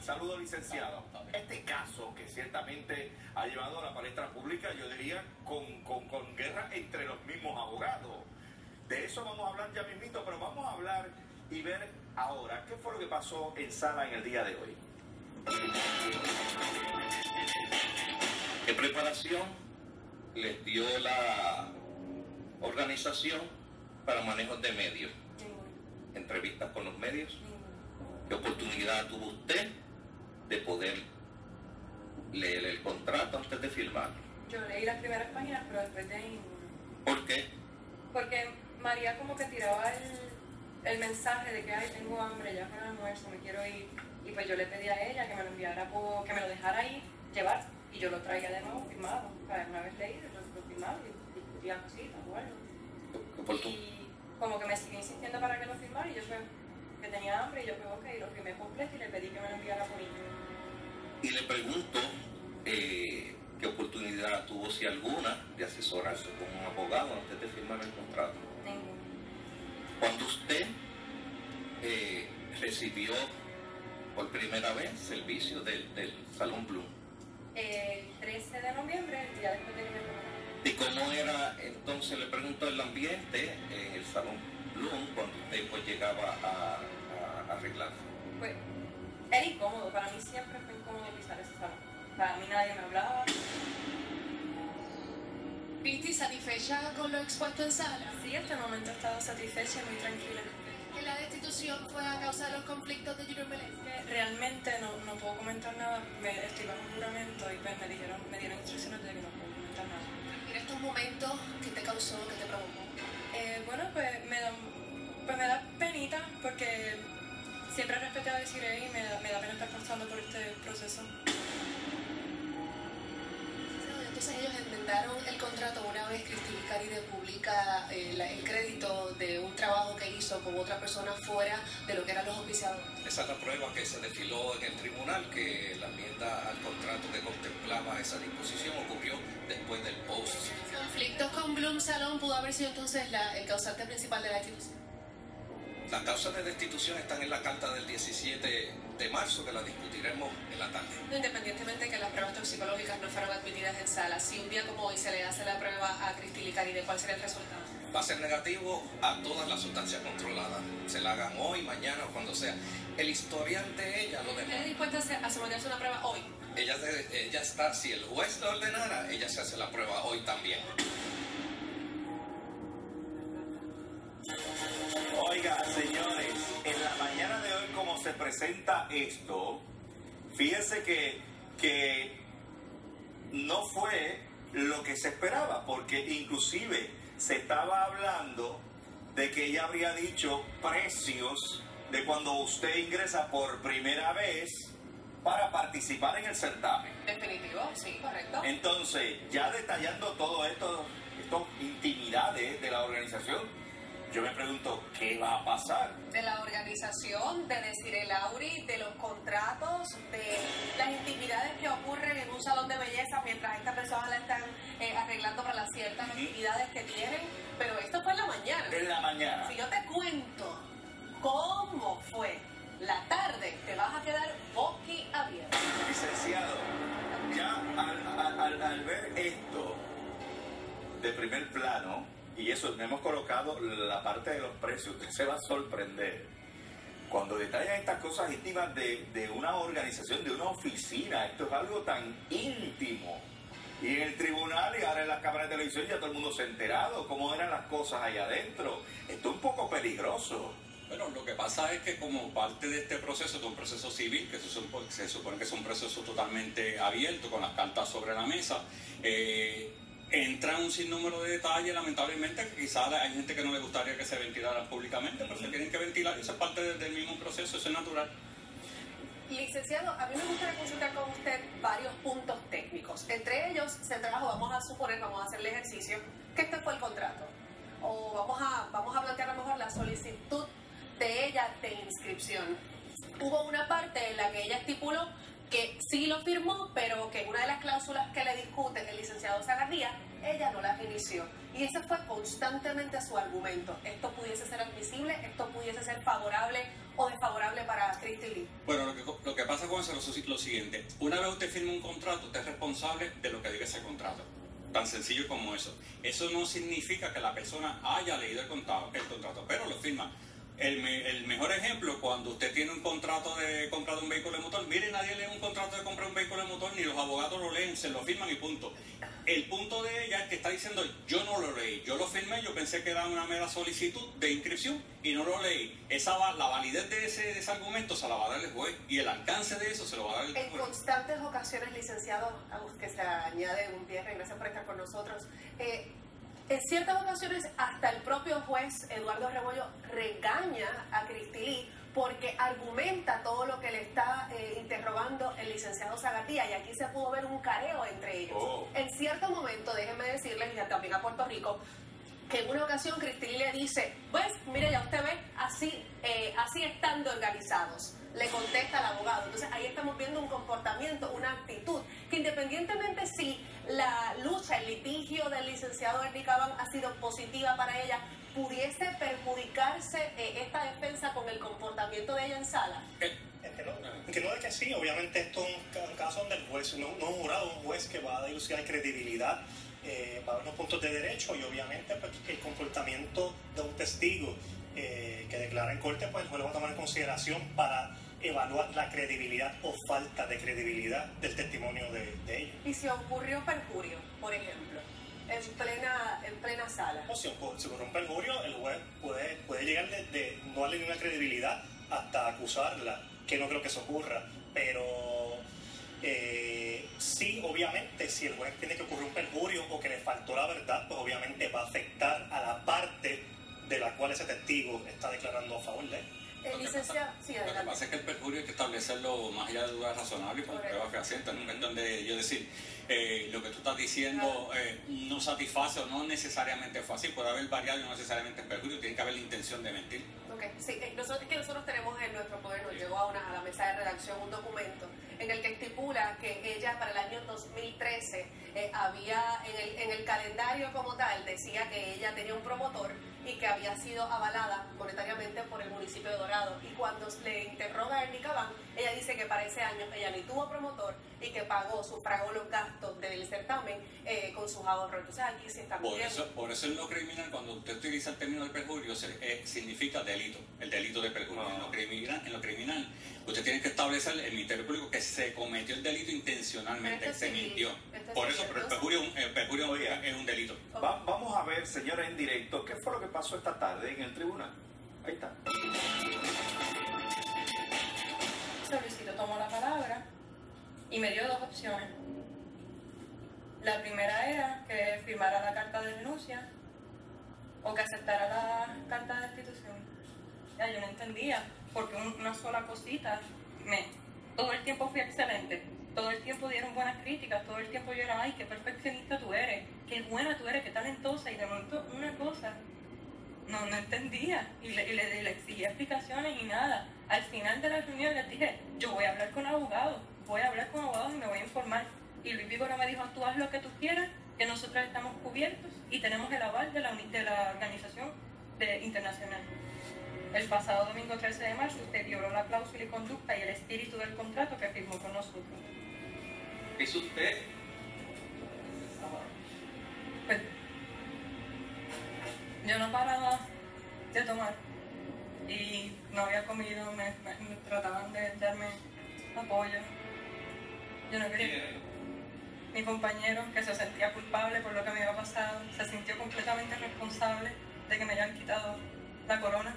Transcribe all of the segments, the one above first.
Saludos, licenciado. Este caso que ciertamente ha llevado a la palestra pública, yo diría, con guerra entre los mismos abogados. De eso vamos a hablar ya mismito, pero vamos a hablar y ver ahora qué fue lo que pasó en sala en el día de hoy. ¿Qué preparación les dio la organización para manejos de medios? ¿Entrevistas con los medios? ¿Qué oportunidad tuvo usted de poder leer el contrato antes de firmarlo? Yo leí las primeras páginas, pero después de ahí... ¿Por qué? Porque María como que tiraba el mensaje de que, ay, tengo hambre, ya fue el almuerzo, me quiero ir. Y pues yo le pedí a ella que me lo enviara, que me lo dejara ahí, llevar. Y yo lo traía de nuevo firmado. Para una vez leído, lo firmaba y discutía cositas o algo. Y como que me seguía insistiendo para que lo firmara y yo pues que tenía hambre y yo pues ok, lo firmé completo y le pedí que me lo enviara por email. Y le pregunto qué oportunidad tuvo, si alguna, de asesorarse con un abogado antes de firmar el contrato. Ninguna. Cuando usted recibió por primera vez servicio del Salón Bloom. El 13 de noviembre, el día después de que me tomaron. ¿Y cómo era entonces, le pregunto, el ambiente en el Salón Bloom cuando usted pues llegaba a arreglarse? Pues era incómodo, para mí siempre fue incómodo pisar ese salón. Para mí nadie me hablaba. ¿Viste satisfecha con lo expuesto en sala? Sí, hasta el momento he estado satisfecha y muy tranquila. ¿Que la destitución fue a causa de los conflictos de Junior Melez? Realmente no puedo comentar nada, estoy bajo juramento y pues me dieron instrucciones de que no puedo comentar nada. En estos momentos, ¿qué te causó, qué te provocó? Bueno, pues me da penita porque siempre respeté a Desiree y me da pena estar pasando por este proceso. Entonces ellos enmendaron el contrato una vez Cristina Caride publica el crédito de un trabajo que hizo con otra persona fuera de lo que eran los oficiadores. Esa es la prueba que se desfiló en el tribunal, que la enmienda al contrato que contemplaba esa disposición ocurrió después del post. ¿Conflictos con Bloom Salón pudo haber sido entonces el causante principal de la destitución? Las causas de destitución están en la carta del 17 de marzo, que la discutiremos en la tarde. Independientemente de que las pruebas toxicológicas no fueron admitidas en sala, si un día como hoy se le hace la prueba a Cristina Caride, ¿cuál sería el resultado? Va a ser negativo a todas las sustancias controladas. Se la hagan hoy, mañana o cuando sea. El historial de ella lo ¿Está demuestra. dispuesta a someterse a una prueba hoy? Ella está, si el juez lo ordenara, ella se hace la prueba hoy también. Oiga, señores, en la mañana de hoy, como se presenta esto, fíjense que no fue lo que se esperaba, porque inclusive se estaba hablando de que ella habría dicho precios de cuando usted ingresa por primera vez para participar en el certamen. Definitivo, sí, correcto. Entonces, ya detallando todo esto, estas intimidades de la organización, yo me pregunto, ¿qué va a pasar? De la organización, de Desiree Lauri, de los contratos, de las intimidades que ocurren en un salón de belleza mientras estas personas la están arreglando para las ciertas actividades que tienen. Pero esto fue en la mañana. En la mañana. Si yo te cuento cómo fue la tarde, te vas a quedar boquiabierto. Licenciado, ya al ver esto de primer plano, y eso, hemos colocado la parte de los precios, usted se va a sorprender. Cuando detallan estas cosas íntimas de una organización, de una oficina, esto es algo tan íntimo. Y en el tribunal y ahora en las cámaras de televisión ya todo el mundo se ha enterado cómo eran las cosas ahí adentro. Esto es un poco peligroso. Bueno, lo que pasa es que como parte de este proceso, de un proceso civil, que se supone que es un proceso totalmente abierto, con las cartas sobre la mesa, entra un sinnúmero de detalles, lamentablemente, que quizás hay gente que no le gustaría que se ventilaran públicamente, pero se tienen que ventilar, y eso es parte del mismo proceso, eso es natural. Licenciado, a mí me gustaría consultar con usted varios puntos técnicos. Entre ellos se trabajo, vamos a hacer el ejercicio, que este fue el contrato. O vamos a plantear a lo mejor la solicitud de ella de inscripción. Hubo una parte en la que ella estipuló que sí lo firmó, pero que una de las cláusulas que le discute el licenciado Zagarría, ella no las inició. Y ese fue constantemente su argumento. Esto pudiese ser admisible, esto pudiese ser favorable o desfavorable para Christy Lee. Bueno, lo que pasa con eso es lo siguiente. Una vez usted firma un contrato, usted es responsable de lo que diga ese contrato. Tan sencillo como eso. Eso no significa que la persona haya leído el contrato, pero lo firma. El mejor ejemplo, cuando usted tiene un contrato de compra de un vehículo de motor, mire, nadie lee un contrato de compra de un vehículo de motor, ni los abogados lo leen, se lo firman y punto. El punto de ella es que está diciendo, yo no lo leí, yo lo firmé, yo pensé que era una mera solicitud de inscripción y no lo leí. La validez de ese argumento se la va a dar el juez y el alcance de eso se lo va a dar el juez. En constantes ocasiones, licenciado, que se añade un día, gracias por estar con nosotros, en ciertas ocasiones hasta el propio juez Eduardo Rebollo regaña a Christy Lee porque argumenta todo lo que le está interrogando el licenciado Zagarría, y aquí se pudo ver un careo entre ellos. En cierto momento, déjenme decirles, y también a Puerto Rico, que en una ocasión Christy Lee le dice, pues mire, ya usted ve, así están de organizados, le contesta al abogado. Entonces ahí estamos viendo un comportamiento, una actitud, que independientemente si la lucha, el litigio del licenciado Ernie Caban ha sido positiva para ella, pudiese perjudicarse esta defensa con el comportamiento de ella en sala. Entiendo de que sí, obviamente esto es un caso donde el juez, no un jurado, un juez que va a dilucidar credibilidad, va a haber unos puntos de derecho, y obviamente pues, el comportamiento de un testigo que declara en corte, pues el juez lo va a tomar en consideración para evaluar la credibilidad o falta de credibilidad del testimonio de ella. Y si ocurrió perjurio, por ejemplo, en plena sala. O si ocurre un perjurio, el juez puede llegar de no darle ninguna credibilidad hasta acusarla, que no creo que eso ocurra, pero sí, obviamente, si el juez tiene que ocurrir un perjurio o que le faltó la verdad, pues obviamente va a afectar a la parte de la cual ese testigo está declarando a favor de él. Licenciado, sí, lo que pasa es que el perjurio hay que establecerlo más allá de dudas razonables y con pruebas fehacientes, ¿no? En donde yo decir, lo que tú estás diciendo no satisface o no necesariamente es fácil, puede haber variable, no necesariamente es perjurio, tiene que haber la intención de mentir. Okay. Sí, nosotros tenemos en nuestro poder, nos llegó a la mesa de redacción un documento en el que estipula que ella para el año 2013 había en el calendario como tal, decía que ella tenía un promotor y que había sido avalada monetariamente por el municipio de Dorado, y cuando le interroga a Ernie Caban, ella dice que para ese año ella ni tuvo promotor y que sufragó los gastos del certamen con sus ahorros. Entonces aquí sí está por eso en lo criminal, cuando usted utiliza el término de perjurio, significa delito, el delito de perjurio. En lo criminal, usted tiene que establecer el Ministerio Público que se cometió el delito intencionalmente, se mintió. Por eso, pero el perjurio es un delito. Vamos a ver, señora, en directo, ¿qué fue lo que pasó esta tarde en el tribunal? Ahí está. Solicito tomó la palabra y me dio dos opciones. La primera era que firmara la carta de renuncia o que aceptara la carta de destitución. Ya, yo no entendía, porque una sola cosita, todo el tiempo fui excelente, todo el tiempo dieron buenas críticas, todo el tiempo yo era, ay, qué perfeccionista tú eres, qué buena tú eres, qué talentosa, y de momento una cosa, no entendía, y le exigía explicaciones y nada. Al final de la reunión les dije, yo voy a hablar con abogados y me voy a informar. Y Luis Vigoró me dijo, tú haz lo que tú quieras, que nosotros estamos cubiertos y tenemos el aval de la organización internacional. El pasado domingo 13 de marzo usted violó la cláusula y conducta y el espíritu del contrato que firmó con nosotros. ¿Es usted? Pues, yo no paraba de tomar y no había comido, me trataban de darme apoyo. Yo no quería. Mi compañero, que se sentía culpable por lo que me había pasado, se sintió completamente responsable de que me hayan quitado la corona.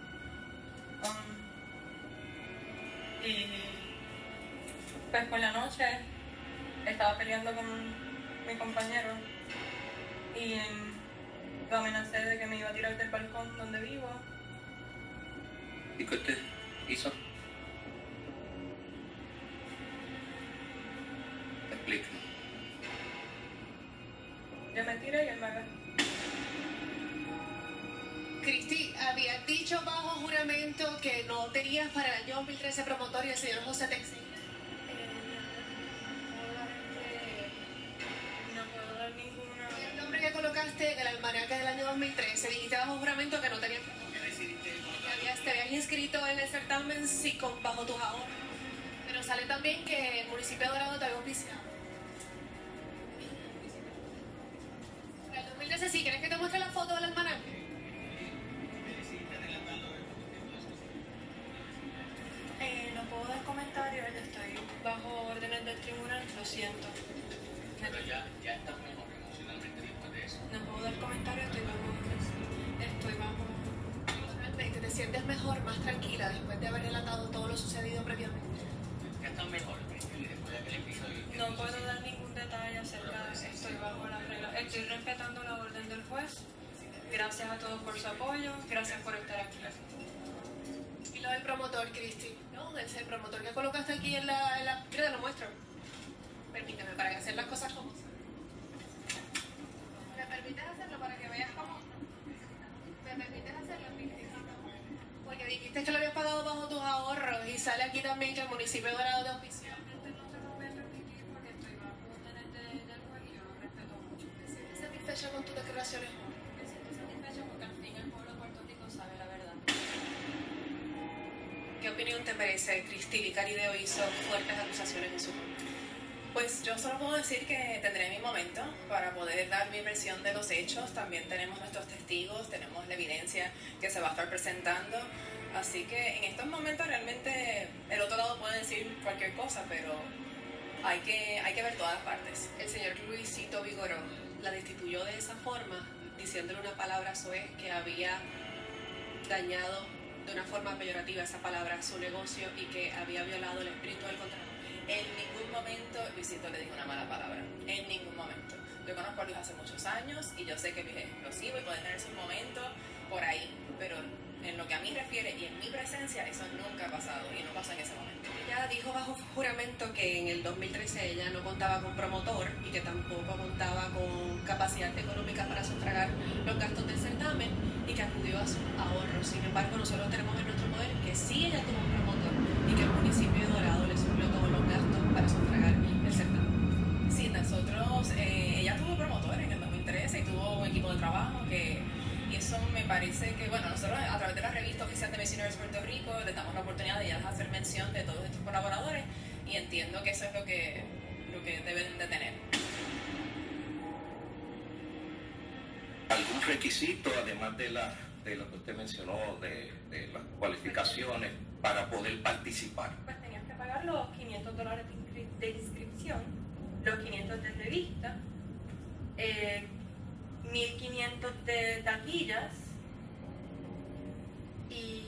Y pues por la noche estaba peleando con mi compañero y lo amenacé de que me iba a tirar del balcón donde vivo. ¿Y qué usted hizo? Explíqueme. Yo me tiré y él me agarró. Cristi, habías dicho bajo juramento que no tenías para el año 2013 promotorio el señor José Texi. dijiste bajo juramento que no tenías... Te habías inscrito en el certamen sí, bajo tus ahorros. Pero sale también que el municipio de Dorado te había auspiciado. Para el 2013, sí, ¿quieres que te muestre la foto del almanaque? No puedo dar comentarios, estoy bajo órdenes del tribunal, lo siento. Pero ya estás mejor emocionalmente después de eso. No puedo dar comentarios, estoy bajo... ¿Te sientes mejor, más tranquila después de haber relatado todo lo sucedido previamente? Ya estás mejor después de aquel episodio. No puedo dar ningún detalle acerca de estoy bajo las reglas. Estoy respetando la orden del juez. Gracias a todos por su apoyo, gracias por estar aquí. Y lo del promotor, Cristi, ¿no? El promotor que colocaste aquí en la... Mira, te lo muestro. Permíteme, para hacer las cosas como son. ¿Me permites hacerlo para que veas cómo? ¿Me permites hacerlo, Cristi? Porque dijiste que lo habías pagado bajo tus ahorros y sale aquí también que el municipio de Dorado te auspició. No se lo voy a permitir porque estoy bajo órdenes del juez y yo lo respeto mucho. ¿Te sientes satisfecha con tus declaraciones? Me siento satisfecho porque al fin el pueblo de Puerto Rico sabe la verdad. ¿Qué opinión te merece? Cristi Vicarideo hizo fuertes acusaciones en su contra. Pues yo solo puedo decir que tendré mi momento para poder dar mi versión de los hechos. También tenemos nuestros testigos, tenemos la evidencia que se va a estar presentando. Así que en estos momentos realmente el otro lado puede decir cualquier cosa, pero hay que ver todas las partes. El señor Luisito Vigoró la destituyó de esa forma, diciéndole una palabra soez que había dañado de una forma peyorativa esa palabra su negocio y que había violado el espíritu del contrato. En ningún momento Luisito le dijo una mala palabra, en ningún momento. Yo conozco a Luis hace muchos años y yo sé que Luis es explosivo y puede tener sus momentos por ahí, pero en lo que a mí refiere y en mi presencia, eso nunca ha pasado y no pasó en ese momento. Ella dijo bajo juramento que en el 2013 ella no contaba con promotor y que tampoco contaba con capacidad económica para sufragar los gastos del certamen y que acudió a sus ahorros. Sin embargo, nosotros tenemos en nuestro poder que sí ella tuvo un promotor y que el municipio de Dorado le suplió todos los gastos para sufragar el certamen. Sí, nosotros, ella tuvo promotor en el 2013 y tuvo un equipo de trabajo y eso me parece que, bueno, nosotros a través de la revista oficial de Miss Universe Puerto Rico les damos la oportunidad de ellas hacer mención de todos estos colaboradores y entiendo que eso es lo que deben de tener. ¿Algún requisito, además de lo que usted mencionó, de las cualificaciones, para poder participar? Pues tenías que pagar los $500 de inscripción, los 500 de revista, 1.500 de taquillas y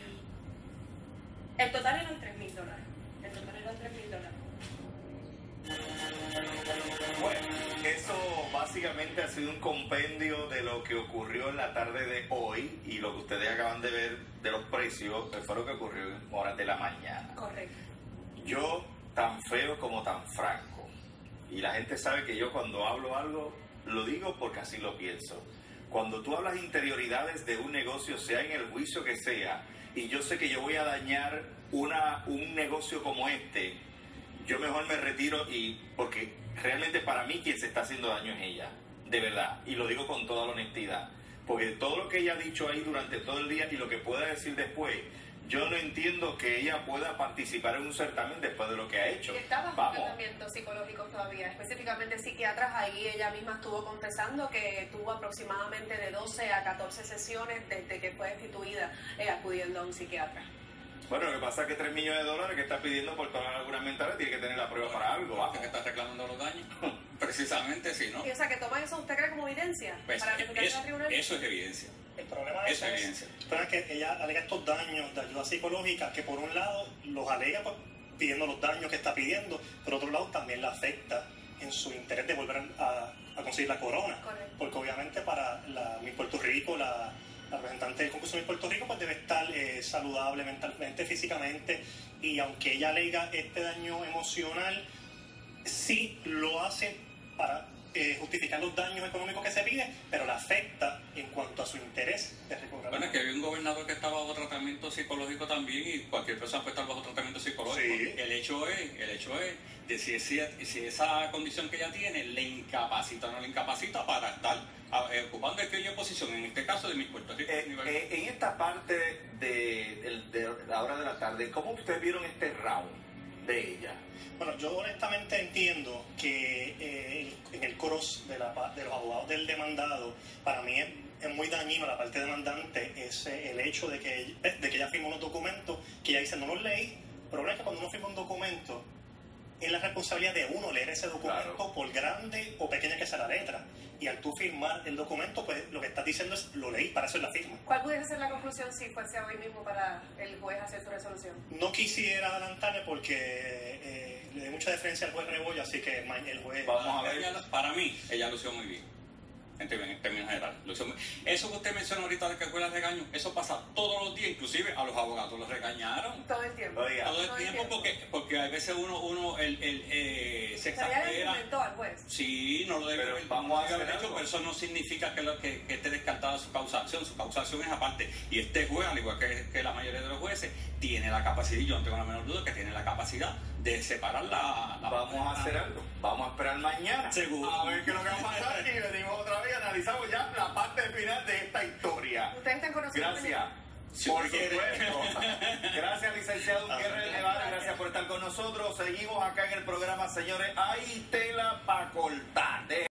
el total eran $3,000. El total eran $3,000. Bueno, eso básicamente ha sido un compendio de lo que ocurrió en la tarde de hoy y lo que ustedes acaban de ver de los precios, que fue lo que ocurrió en horas de la mañana. Correcto. Yo, tan feo como tan franco. Y la gente sabe que yo cuando hablo algo, lo digo porque así lo pienso. Cuando tú hablas interioridades de un negocio, sea en el juicio que sea, y yo sé que yo voy a dañar un negocio como este, yo mejor me retiro porque realmente para mí quien se está haciendo daño es ella, de verdad, y lo digo con toda la honestidad, porque todo lo que ella ha dicho ahí durante todo el día y lo que pueda decir después, yo no entiendo que ella pueda participar en un certamen después de lo que ha hecho. Y está bajo tratamientos psicológicos todavía, específicamente psiquiatras. Ahí ella misma estuvo confesando que tuvo aproximadamente de 12 a 14 sesiones desde que fue destituida acudiendo a un psiquiatra. Bueno, lo que pasa es que $3 millones que está pidiendo por todas las lagunas mentales tiene que tener la prueba para algo. ¿Por qué está reclamando los daños? Precisamente sí, ¿no? Y, o sea, que toma eso, ¿usted cree como evidencia? Pues, para presentarse al tribunal. eso es evidencia. El problema de Eso es evidencia. es que ella alega estos daños de ayuda psicológica, que por un lado los alega pues, pidiendo los daños que está pidiendo, por otro lado también la afecta en su interés de volver a conseguir la corona. Correcto. Porque obviamente para la Miss Puerto Rico, la representante del concurso Miss Puerto Rico, pues debe estar saludable mentalmente, físicamente, y aunque ella alega este daño emocional, sí lo hace para justificar los daños económicos que se piden, pero la afecta en cuanto a su interés de recobrar. Bueno, es que había un gobernador que estaba bajo tratamiento psicológico también y cualquier persona puede estar bajo tratamiento psicológico. Sí. El hecho es de si esa condición que ella tiene le incapacita o no le incapacita para estar ocupando aquella posición, en este caso de Miss Puerto Rico. En esta parte de la hora de la tarde, ¿cómo ustedes vieron este round de ella? Bueno, yo honestamente entiendo que en el cross de los abogados del demandado, para mí es muy dañino la parte demandante es el hecho de que ella firmó unos documentos que ella dice no los leí. El problema es que cuando uno firma un documento es la responsabilidad de uno leer ese documento, claro, por grande o pequeña que sea la letra. Y al tú firmar el documento, pues lo que estás diciendo es lo leí, para eso es la firma. ¿Cuál pudiese ser la conclusión si fuese hoy mismo para el juez hacer su resolución? No quisiera adelantarme porque le doy mucha deferencia al juez Rebollo, así que el juez... Vamos a ver. Para mí, ella lució muy bien. En términos generales. Eso que usted mencionó ahorita de que fue el regaño, eso pasa todos los días, inclusive a los abogados los regañaron. Todo el tiempo. Oiga, todo el tiempo. Porque hay veces uno se exagera. Al juez. Sí, no lo debe haber hecho, pero eso no significa que esté descartada su causación. Su causación es aparte. Y este juez, al igual que la mayoría de los jueces, tiene la capacidad, y yo no tengo la menor duda que tiene la capacidad de separar la vamos a hacer algo. Vamos a esperar mañana. Seguro. A ver qué es lo que va a pasar y venimos otra vez, analizamos ya la parte final de esta historia. ¿Ustedes están conociendo? Gracias. Por supuesto. Gracias, licenciado Gutiérrez Nevada. Gracias por estar con nosotros. Seguimos acá en el programa, señores. Hay tela para cortar.